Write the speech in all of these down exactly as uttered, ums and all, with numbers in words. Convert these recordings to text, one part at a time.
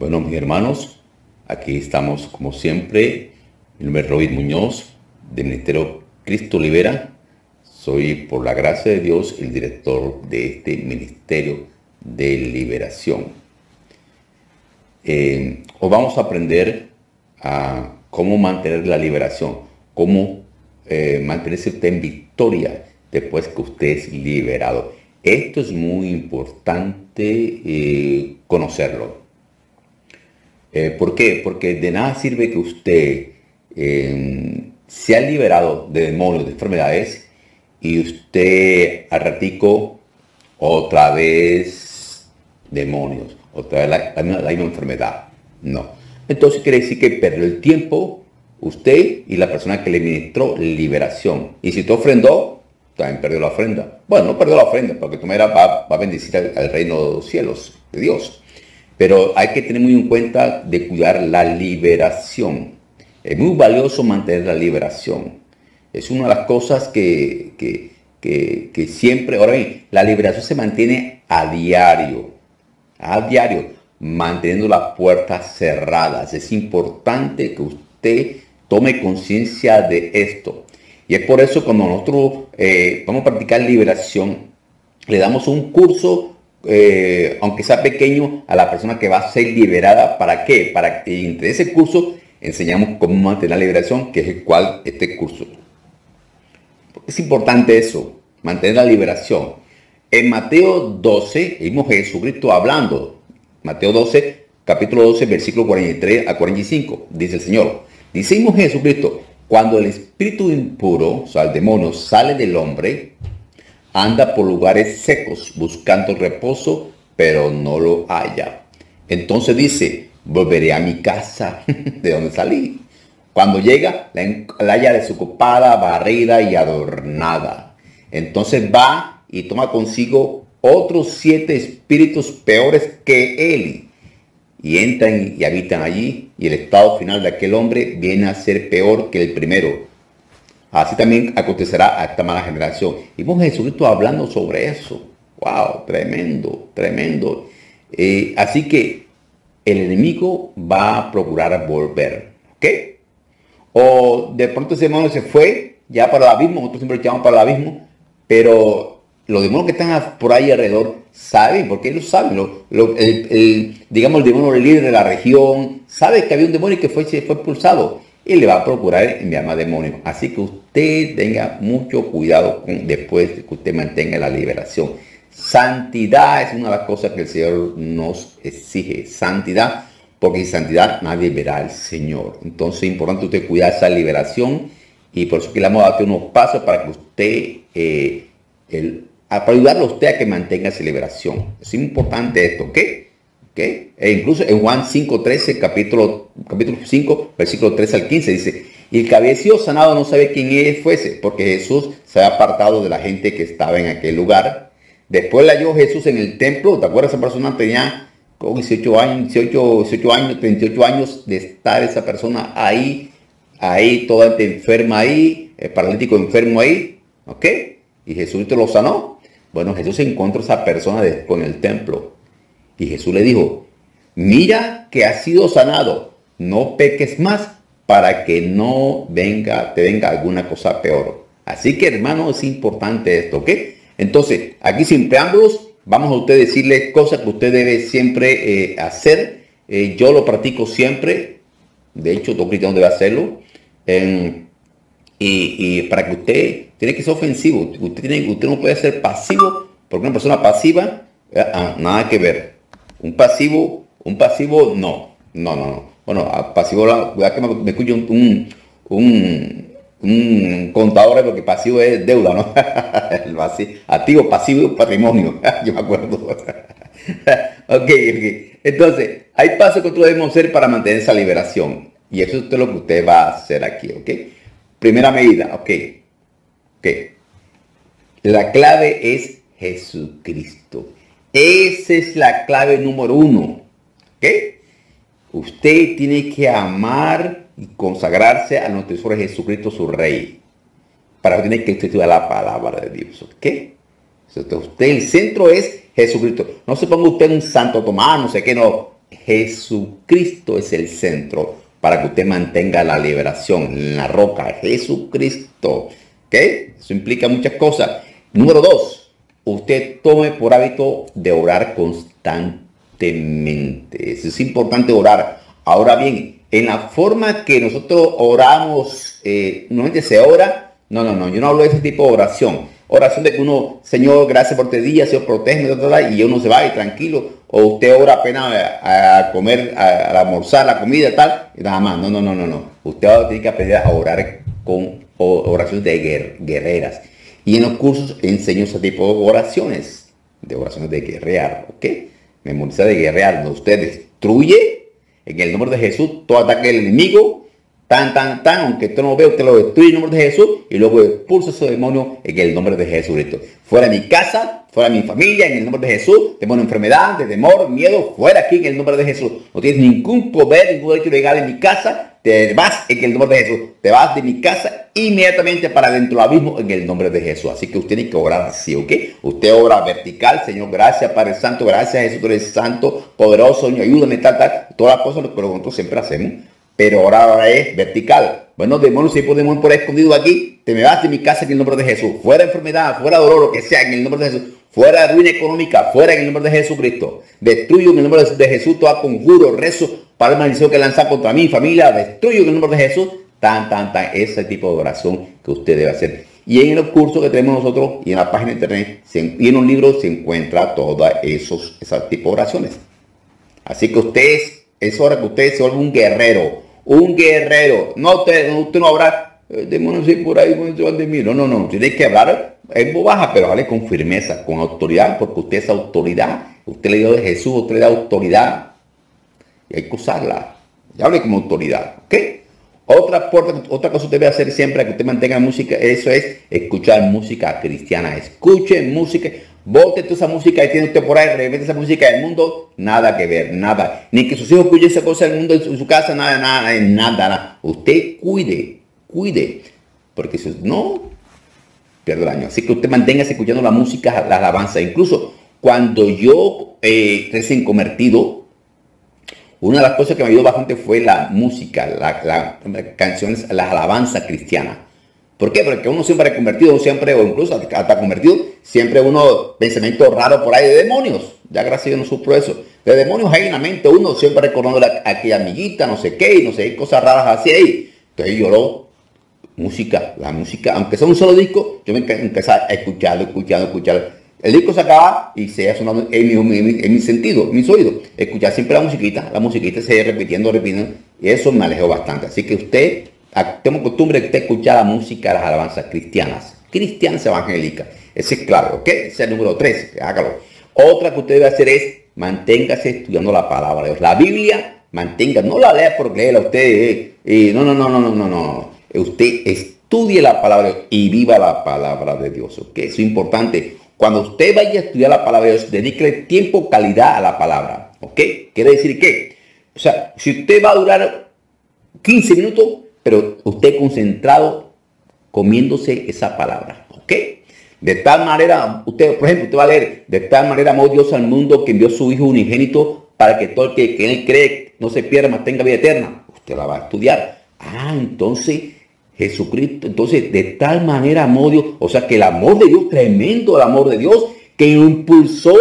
Bueno, mis hermanos, aquí estamos como siempre. Mi nombre es Robin Muñoz, del Ministerio Cristo Libera. Soy, por la gracia de Dios, el director de este Ministerio de Liberación. Eh, hoy vamos a aprender a cómo mantener la liberación, cómo eh, mantenerse usted en victoria después que usted es liberado. Esto es muy importante eh, conocerlo. Eh, ¿Por qué? Porque de nada sirve que usted eh, se ha liberado de demonios, de enfermedades, y usted al ratico otra vez demonios, otra vez la, la, misma, la misma enfermedad. No. Entonces quiere decir que perdió el tiempo usted y la persona que le ministró liberación. Y si te ofrendó, también perdió la ofrenda. Bueno, no perdió la ofrenda, porque tu manera va, va a bendecir al, al reino de los cielos, de Dios. Pero hay que tener muy en cuenta de cuidar la liberación. Es muy valioso mantener la liberación. Es una de las cosas que, que, que, que siempre... Ahora bien, la liberación se mantiene a diario. A diario, manteniendo las puertas cerradas. Es importante que usted tome conciencia de esto. Y es por eso cuando nosotros eh, vamos a practicar liberación, le damos un curso, eh, aunque sea pequeño, a la persona que va a ser liberada. ¿Para qué? Para que entre ese curso enseñamos cómo mantener la liberación, que es el cual este curso. Es importante eso, mantener la liberación. En Mateo doce, vimos a Jesucristo hablando. Mateo doce, capítulo doce, versículo cuarenta y tres a cuarenta y cinco, dice el Señor. Decimos Jesucristo, cuando el espíritu impuro, o sea, el demonio, sale del hombre, anda por lugares secos buscando reposo, pero no lo halla. Entonces dice, volveré a mi casa de donde salí. Cuando llega, la, la halla desocupada, barrida y adornada. Entonces va y toma consigo otros siete espíritus peores que él. Y entran y habitan allí. Y el estado final de aquel hombre viene a ser peor que el primero. Así también acontecerá a esta mala generación. Y vemos a Jesucristo hablando sobre eso. ¡Wow! Tremendo, tremendo. Eh, así que el enemigo va a procurar volver. ¿Ok? O de pronto ese demonio se fue ya para el abismo, nosotros siempre lo llamamos para el abismo, pero los demonios que están por ahí alrededor saben, porque ellos saben, lo, lo, el, el, digamos el demonio líder de la región, sabe que había un demonio que fue, se fue expulsado y le va a procurar enviar más demonios. Así que usted tenga mucho cuidado con, después de que usted mantenga la liberación. Santidad es una de las cosas que el Señor nos exige, santidad. Porque sin santidad nadie verá al Señor. Entonces es importante usted cuidar esa liberación. Y por eso que le vamos a dar unos pasos para que usted, eh, el, para ayudarlo a usted a que mantenga esa liberación. Es importante esto, ¿ok? ¿Okay? E incluso en Juan cinco trece, capítulo, capítulo cinco, versículo trece al quince, dice, y el que había sido sanado no sabe quién él fuese, porque Jesús se había apartado de la gente que estaba en aquel lugar. Después le halló Jesús en el templo. ¿Te acuerdas? Esa persona tenía con dieciocho años, dieciocho, dieciocho años, treinta y ocho años de estar esa persona ahí, ahí, toda enferma ahí, el paralítico enfermo ahí, ¿ok? Y Jesús te lo sanó. Bueno, Jesús encontró a esa persona después en el templo. Y Jesús le dijo, mira que has sido sanado, no peques más para que no venga, te venga alguna cosa peor. Así que, hermano, es importante esto, ¿ok? Entonces, aquí sin preámbulos, vamos a usted decirle cosas que usted debe siempre eh, hacer. Eh, yo lo practico siempre. De hecho, todo cristiano debe hacerlo. Eh, y, y para que usted tiene que ser ofensivo. Usted, tiene, usted no puede ser pasivo, porque una persona pasiva, eh, ah, nada que ver. Un pasivo, un pasivo, no. No, no, no. Bueno, a pasivo, cuidado que me, me escuche un, un, un un contador, porque pasivo es deuda, ¿no? El pasivo, activo, pasivo, patrimonio. Yo me acuerdo. Ok, ok. Entonces, hay pasos que nosotros debemos hacer para mantener esa liberación. Y eso es lo que usted va a hacer aquí, ¿ok? Primera medida, ok. Ok. La clave es Jesucristo. Esa es la clave número uno. ¿Ok? Usted tiene que amar y consagrarse a nuestro Señor Jesucristo, su Rey. Para eso tiene que estudiar la palabra de Dios. ¿Ok? Entonces, usted, el centro es Jesucristo. No se ponga usted un santo tomás, no sé qué, no. Jesucristo es el centro para que usted mantenga la liberación en la roca. Jesucristo. ¿Ok? Eso implica muchas cosas. Número dos, usted tome por hábito de orar constantemente. Eso es importante, orar. Ahora bien, en la forma que nosotros oramos, eh, normalmente se ora. No, no, no. Yo no hablo de ese tipo de oración. Oración de que uno, Señor, gracias por este día, Señor, protégeme, y uno se va y tranquilo. O usted ora apenas a, a comer, a, a almorzar la comida tal, y nada más. No, no, no, no, no. Usted ahora tiene que aprender a orar con oraciones de guer, guerreras. Y en los cursos enseño ese tipo de oraciones, de oraciones de guerrear, ¿ok? Memorizar de guerrear. Usted destruye en el nombre de Jesús todo ataque del enemigo. Tan, tan, tan, aunque usted no lo vea, usted lo destruye en el nombre de Jesús y luego expulsa a esos demonios en el nombre de Jesucristo. Fuera de mi casa, fuera de mi familia, en el nombre de Jesús. Demonio, enfermedad, de temor, miedo, fuera aquí en el nombre de Jesús. No tienes ningún poder, ningún derecho legal en mi casa. Te vas en el nombre de Jesús. Te vas de mi casa inmediatamente para dentro del abismo en el nombre de Jesús. Así que usted tiene que orar así, ¿ok? Usted ora vertical, Señor, gracias, Padre Santo, gracias, Jesús, tú eres santo, poderoso, Señor, ayúdame, tal, tal. Todas las cosas que nosotros siempre hacemos. Pero ahora, ahora es vertical. Bueno, demonios, si hay demonios por ahí escondido aquí, te me vas de mi casa en el nombre de Jesús. Fuera enfermedad, fuera dolor, lo que sea, en el nombre de Jesús. Fuera ruina económica, fuera en el nombre de Jesucristo. Destruyo en el nombre de Jesús toda conjuro, rezo, para maldición que lanza contra mi familia. Destruyo en el nombre de Jesús. Tan, tan, tan. Ese tipo de oración que usted debe hacer. Y en los cursos que tenemos nosotros y en la página de internet y en un libro se encuentra todas esos, esos tipos de oraciones. Así que usted es, es hora que usted se vuelva un guerrero. Un guerrero. No, te, usted no habrá eh, demonios por ahí de mí. No, no, no. Tiene que hablar en voz baja, pero hable con firmeza, con autoridad, porque usted es autoridad. Usted le dio de Jesús, usted le da autoridad. Y hay que usarla. Y hable como autoridad. ¿Ok? Otra, otra cosa que usted debe hacer siempre, que usted mantenga música, eso es escuchar música cristiana. Escuche música. Bote toda esa música y tiene usted por ahí, revente esa música del mundo, nada que ver, nada. Ni que sus hijos escuchen esa cosa del mundo en su, en su casa, nada, nada, nada, nada. Usted cuide, cuide, porque si no, pierde el año. Así que usted manténgase escuchando la música, la alabanza. Incluso cuando yo eh, recién convertido, una de las cosas que me ayudó bastante fue la música, la, la, las canciones, las alabanzas cristianas. ¿Por qué? Porque uno siempre ha convertido, siempre, o incluso hasta convertido, siempre uno pensamientos raros por ahí de demonios. Ya gracias a Dios no sufro eso. De demonios hay en la mente, uno siempre recordando a aquella amiguita, no sé qué, y no sé, cosas raras así ahí. Entonces lloró música, la música, aunque sea un solo disco, yo me empecé a escucharlo, escucharlo, escucharlo. El disco se acaba y se ha sonado en mi, en mi, en mi sentido, en mis oídos. Escuchar siempre la musiquita, la musiquita se sigue repitiendo, repitiendo, y eso me alejó bastante. Así que usted, tengo costumbre de usted escuchar la música, las alabanzas cristianas, cristianas evangélicas. Ese es claro, ¿ok? Ese es el número tres, hágalo. Otra que usted debe hacer es, manténgase estudiando la palabra de Dios. La Biblia, mantenga, no la lea por leerla usted, eh, eh, no, no, no, no, no, no, no. Usted estudie la palabra de Dios y viva la palabra de Dios, ¿ok? Eso es importante. Cuando usted vaya a estudiar la palabra de Dios, dedique tiempo, calidad a la palabra, ¿ok? Quiere decir que, o sea, si usted va a durar quince minutos, pero usted concentrado comiéndose esa palabra, ¿ok? De tal manera, usted, por ejemplo, usted va a leer, de tal manera amó Dios al mundo que envió a su Hijo unigénito para que todo el que, que en él cree no se pierda, mas tenga vida eterna. Usted la va a estudiar. Ah, entonces, Jesucristo, entonces, de tal manera amó Dios, o sea, que el amor de Dios, tremendo el amor de Dios, que impulsó,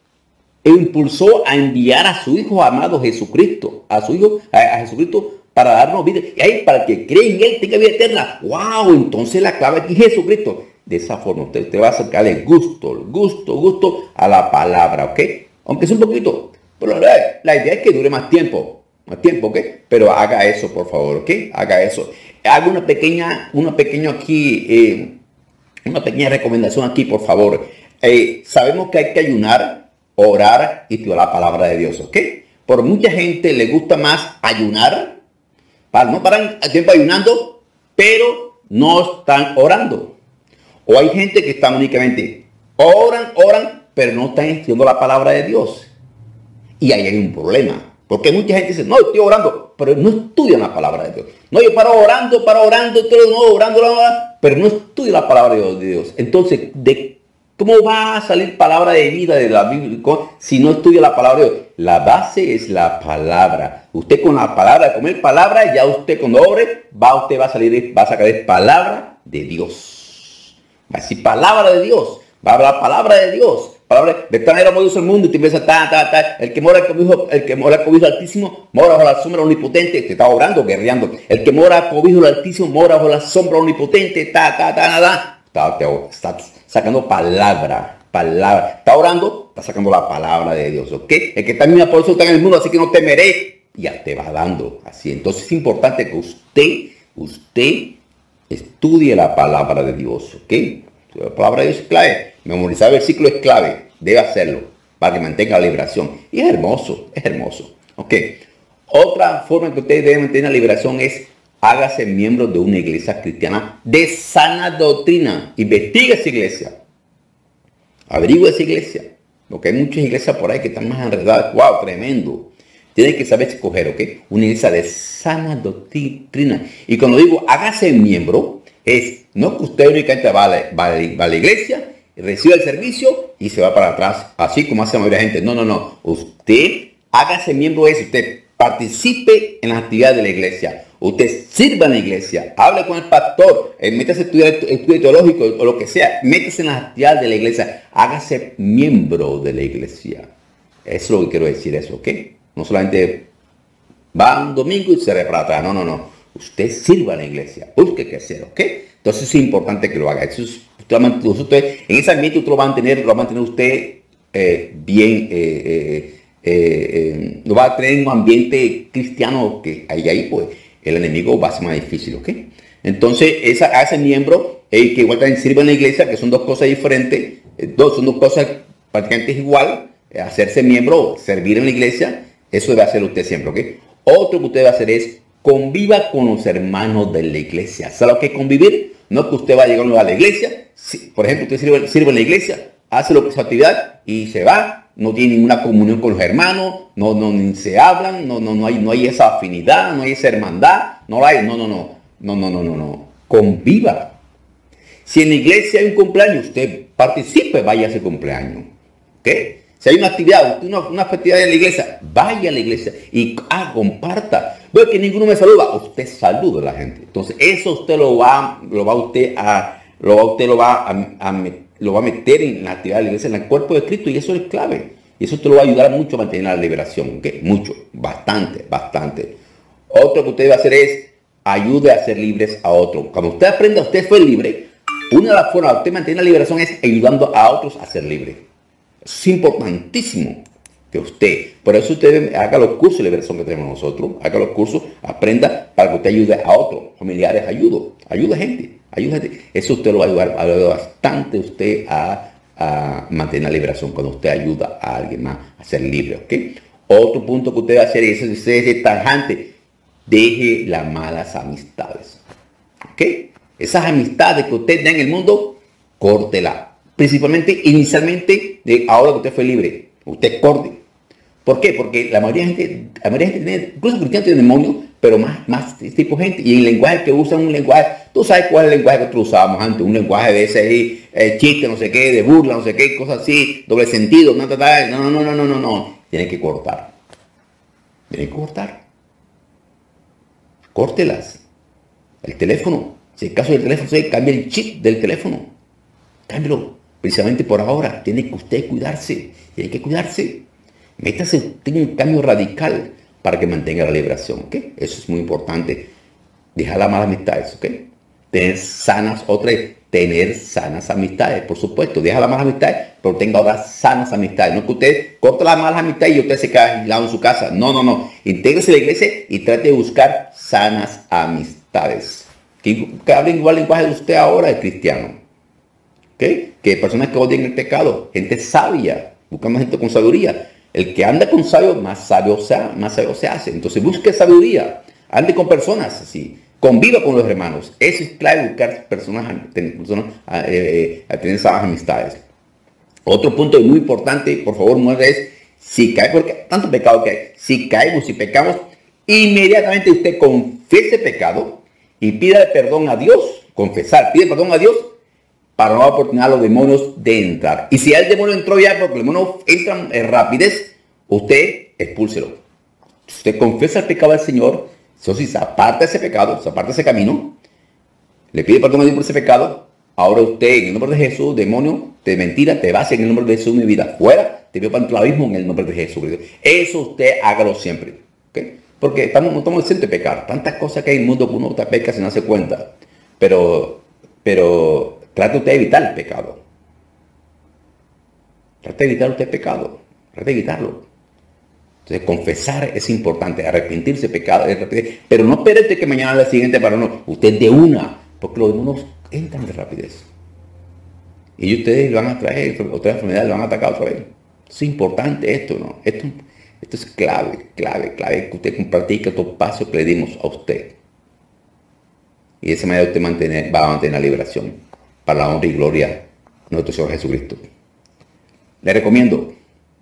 impulsó a enviar a su Hijo amado Jesucristo, a su Hijo, a, a Jesucristo, para darnos vida, y ahí para que cree en él tenga vida eterna. ¡Wow! Entonces la clave aquí es Jesucristo. De esa forma usted, usted va a sacar el gusto, el gusto, gusto a la palabra, ¿ok? Aunque sea un poquito, pero la, la idea es que dure más tiempo, más tiempo, ¿ok? Pero haga eso, por favor, ¿ok? Haga eso. Haga una pequeña, una pequeña aquí, eh, una pequeña recomendación aquí, por favor. Eh, sabemos que hay que ayunar, orar y estudiar la palabra de Dios, ¿ok? Por mucha gente le gusta más ayunar, para no paran el tiempo ayunando, pero no están orando. O hay gente que está únicamente oran, oran, pero no están estudiando la palabra de Dios. Y ahí hay un problema. Porque mucha gente dice, no, estoy orando, pero no estudian la palabra de Dios. No, yo paro orando, paro orando, todo, no, orando, pero no estudio la palabra de Dios. Entonces, ¿de cómo va a salir palabra de vida de la Biblia si no estudia la palabra de Dios? La base es la palabra. Usted con la palabra, comer palabra, ya usted cuando ore, va, usted va a salir, va a sacar palabra de Dios. Va a decir palabra de Dios. Va a hablar palabra de Dios. Palabra de tal manera Dios el mundo y te empieza ta, ta, ta. El que mora cobijo, el que mora cobijo altísimo, mora bajo la sombra omnipotente. Te está orando, guerreando. El que mora cobijo altísimo, mora bajo la sombra omnipotente. Ta, ta, ta, nada. Está, está sacando palabra. Palabra. Está orando, está sacando la palabra de Dios. ¿Ok? El que también por eso está en el mundo, así que no temeré. Ya te va dando. Así. Entonces es importante que usted, usted estudie la palabra de Dios. ¿Ok? La palabra de Dios es clave. Memorizar el versículo es clave. Debe hacerlo para que mantenga la liberación. Y es hermoso, es hermoso. Ok. Otra forma en que ustedes deben mantener la liberación es hágase miembro de una iglesia cristiana de sana doctrina. Investigue esa iglesia. Averigüe esa iglesia. Porque hay muchas iglesias por ahí que están más enredadas. ¡Wow! Tremendo. Tiene que saber escoger, ¿ok? Una iglesia de sana doctrina. Y cuando digo hágase miembro, es no que usted únicamente va a la, va a la, va a la iglesia, recibe el servicio y se va para atrás, así como hace la mayoría de gente. No, no, no. Usted hágase miembro de eso. Usted participe en las actividades de la iglesia. Usted sirva en la iglesia. Hable con el pastor. Eh, métase a estudiar estudio teológico o lo que sea. Métase en las actividades de la iglesia. Hágase miembro de la iglesia. Eso es lo que quiero decir, eso, ¿ok? No solamente va un domingo y se re para atrás. No, no, no. Usted sirva en la iglesia. Busque qué hacer, ¿ok? Entonces es importante que lo haga. Eso es, usted, en ese ambiente usted lo va a mantener, lo va a mantener usted eh, bien, eh, eh, eh, eh, lo va a tener en un ambiente cristiano que ahí, ahí pues el enemigo va a ser más difícil, ¿ok? Entonces esa, a ese miembro eh, que igual también sirve en la iglesia, que son dos cosas diferentes, eh, dos, son dos cosas prácticamente igual, eh, hacerse miembro, servir en la iglesia, eso debe hacer usted siempre, ¿ok? Otro que usted debe hacer es conviva con los hermanos de la iglesia. ¿Sabe lo que es convivir? No que usted va a llegar a la iglesia. Si, por ejemplo, usted sirve, sirve en la iglesia, hace lo que es su actividad y se va. No tiene ninguna comunión con los hermanos. No, no, ni se hablan. No, no, no hay, no hay esa afinidad. No hay esa hermandad. No la hay. No, no, no. No, no, no, no, no. Conviva. Si en la iglesia hay un cumpleaños, usted participe, vaya a ese cumpleaños. ¿Ok? Si hay una actividad, una, una actividad en la iglesia, vaya a la iglesia y ah, comparta. Veo que ninguno me saluda, usted saluda a la gente. Entonces eso usted lo va, lo va usted a, lo va usted lo va a, a, lo va a meter en la actividad de la iglesia, en el cuerpo de Cristo, y eso es clave. Y eso te lo va a ayudar mucho a mantener la liberación, ¿ok? Mucho, bastante, bastante. Otro que usted debe hacer es ayude a ser libres a otros. Cuando usted aprenda, usted fue libre. Una de las formas de usted mantener la liberación es ayudando a otros a ser libres. Es importantísimo que usted, por eso usted haga los cursos de liberación que tenemos nosotros, haga los cursos, aprenda para que usted ayude a otros familiares, ayude, ayude a gente, ayude a gente. Eso usted lo va a ayudar, va a ayudar bastante usted a, a mantener la liberación cuando usted ayuda a alguien más a ser libre, ¿ok? Otro punto que usted va a hacer es, es, es tajante, deje las malas amistades, ¿ok? Esas amistades que usted da en el mundo, córtela. Principalmente, inicialmente, de ahora que usted fue libre, usted corte. ¿Por qué? Porque la mayoría de gente, la mayoría de gente tiene, incluso cristianos tienen demonios, pero más, más tipo de gente. Y el lenguaje que usan, un lenguaje, tú sabes cuál es el lenguaje que nosotros usábamos antes, un lenguaje de ese ahí, eh, chiste, no sé qué, de burla, no sé qué, cosas así, doble sentido, no, no, no, no, no, no, no. Tienen que cortar. Tienen que cortar. Córtelas. El teléfono, si el caso del teléfono, se cambia el chip del teléfono. Cámbialo. Precisamente por ahora, tiene que usted cuidarse, tiene que cuidarse. Métase, tiene un cambio radical para que mantenga la liberación, ¿ok? Eso es muy importante. Dejar las malas amistades, ¿ok? Tener sanas, otra tener sanas amistades, por supuesto. Deja las malas amistades, pero tenga ahora sanas amistades. No que usted corte las malas amistades y usted se queda aislado en su casa. No, no, no. Intégrese a la iglesia y trate de buscar sanas amistades. Que, que hablen igual lenguaje de usted ahora, el cristiano. ¿Okay? Que personas que odian el pecado, gente sabia, buscamos gente con sabiduría. El que anda con sabio, más sabio, sea, más sabio se hace. Entonces busque sabiduría, ande con personas así, conviva con los hermanos. Eso es clave, buscar personas, personas a, eh, a tener esas amistades. Otro punto muy importante, por favor, muestra es, si cae, porque tanto pecado que hay, si caemos, si pecamos, inmediatamente usted confiese pecado y pida perdón a Dios, confesar, pide perdón a Dios, para no dar oportunidad a los demonios de entrar. Y si el demonio entró ya, porque los demonios entran en rapidez, usted expúlselo. Usted confiesa el pecado al Señor, entonces se aparta ese pecado, se aparta ese camino, le pide perdón a Dios por ese pecado. Ahora usted, en el nombre de Jesús, demonio, de mentira, te vas en el nombre de Jesús, mi vida, fuera, te veo para el abismo en el nombre de Jesús. Eso usted hágalo siempre, ¿okay? Porque estamos, no estamos diciendo de pecar. Tantas cosas que hay en el mundo que uno peca sin darse cuenta. Pero, pero trate usted de evitar el pecado. Trate de evitar usted el pecado. Trate de evitarlo. Entonces, confesar es importante. Arrepentirse de pecado. Pero no espérate que mañana la siguiente para no. Usted de una. Porque los demonios entran de rapidez. Y ustedes lo van a traer. Otras enfermedades lo van a atacar otra vez. Es importante esto, ¿no? Esto, esto es clave, clave, clave. Que usted practique estos pasos que le dimos a usted. Y de esa manera usted mantener, va a mantener la liberación para la honra y gloria de nuestro Señor Jesucristo. Le recomiendo.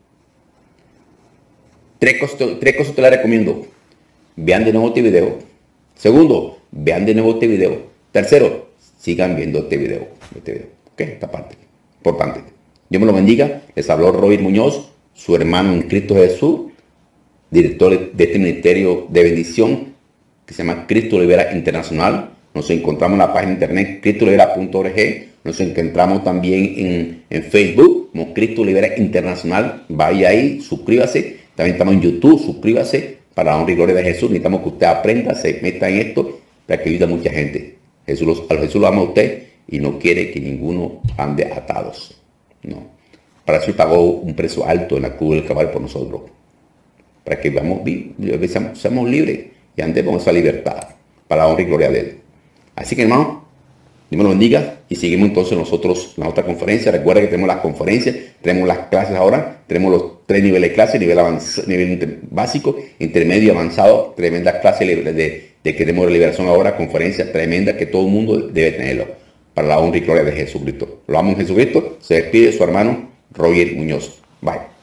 Tres cosas, tres cosas te le recomiendo. Vean de nuevo este video. Segundo, vean de nuevo este video. Tercero, sigan viendo este video. Este video. Ok, esta parte. Importante. Dios me lo bendiga. Les habló Roger Muñoz, su hermano en Cristo Jesús, director de este ministerio de bendición que se llama Cristo Libera Internacional. Nos encontramos en la página de internet cristo libera punto org. Nos encontramos también en, en Facebook como Cristo Libera Internacional. Vaya ahí, suscríbase. También estamos en YouTube, suscríbase para la honra y gloria de Jesús. Necesitamos que usted aprenda, se meta en esto para que ayude a mucha gente. Jesús, los, a Jesús lo ama a usted y no quiere que ninguno ande atados. No. Para eso pagó un precio alto en la cruz del Calvario por nosotros. Para que vamos, seamos, seamos libres y andemos esa libertad para la honra y gloria de Él. Así que, hermano, Dios me lo bendiga y seguimos entonces nosotros en la otra conferencia. Recuerda que tenemos las conferencias, tenemos las clases ahora, tenemos los tres niveles de clase, nivel, avanz, nivel inter, básico, intermedio y avanzado, tremendas clases de, de, de que tenemos de liberación ahora, conferencias tremendas que todo el mundo debe tenerlo para la honra y gloria de Jesucristo. Lo amo en Jesucristo. Se despide su hermano Roger Muñoz. Bye.